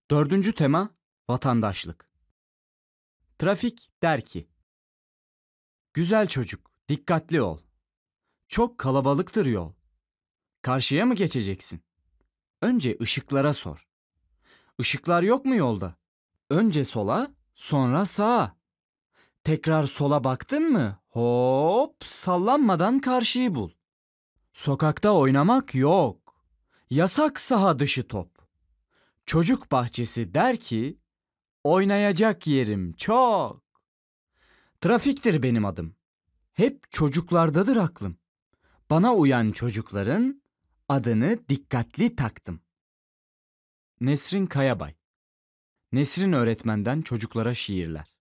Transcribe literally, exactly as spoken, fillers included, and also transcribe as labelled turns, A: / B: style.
A: Dördüncü tema vatandaşlık. Trafik der ki, güzel çocuk, dikkatli ol. Çok kalabalıktır yol. Karşıya mı geçeceksin? Önce ışıklara sor. Işıklar yok mu yolda? Önce sola, sonra sağa. Tekrar sola baktın mı? Hop, sallanmadan karşıyı bul. Sokakta oynamak yok. Yasak saha dışı top. Çocuk bahçesi der ki, oynayacak yerim çok. Trafiktir benim adım. Hep çocuklardadır aklım. Bana uyan çocukların adını dikkatli taktım. Nesrin Kayabay. Nesrin öğretmenden çocuklara şiirler.